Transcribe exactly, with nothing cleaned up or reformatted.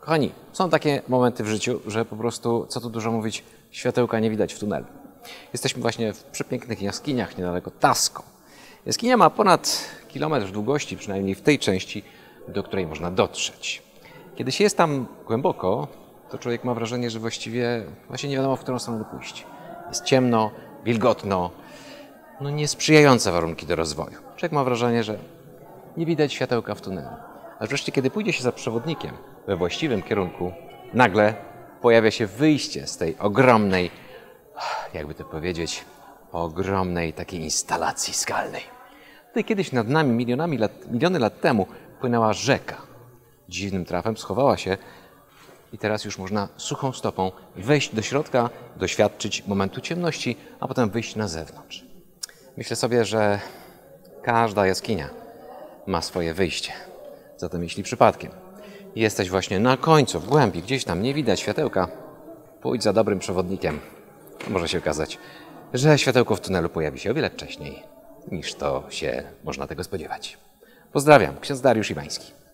Kochani, są takie momenty w życiu, że po prostu, co tu dużo mówić, światełka nie widać w tunelu. Jesteśmy właśnie w przepięknych jaskiniach niedaleko Tasko. Jaskinia ma ponad kilometr długości, przynajmniej w tej części, do której można dotrzeć. Kiedy się jest tam głęboko, to człowiek ma wrażenie, że właściwie właśnie nie wiadomo, w którą stronę pójść. Jest ciemno, wilgotno, no niesprzyjające warunki do rozwoju. Człowiek ma wrażenie, że nie widać światełka w tunelu. Ale wreszcie, kiedy pójdzie się za przewodnikiem we właściwym kierunku, nagle pojawia się wyjście z tej ogromnej, jakby to powiedzieć, ogromnej takiej instalacji skalnej. Tutaj kiedyś nad nami milionami lat, miliony lat temu płynęła rzeka. Dziwnym trafem schowała się i teraz już można suchą stopą wejść do środka, doświadczyć momentu ciemności, a potem wyjść na zewnątrz. Myślę sobie, że każda jaskinia ma swoje wyjście. Zatem jeśli przypadkiem jesteś właśnie na końcu, w głębi, gdzieś tam nie widać światełka, pójdź za dobrym przewodnikiem. Może się okazać, że światełko w tunelu pojawi się o wiele wcześniej, niż to się można tego spodziewać. Pozdrawiam, ksiądz Dariusz Iwański.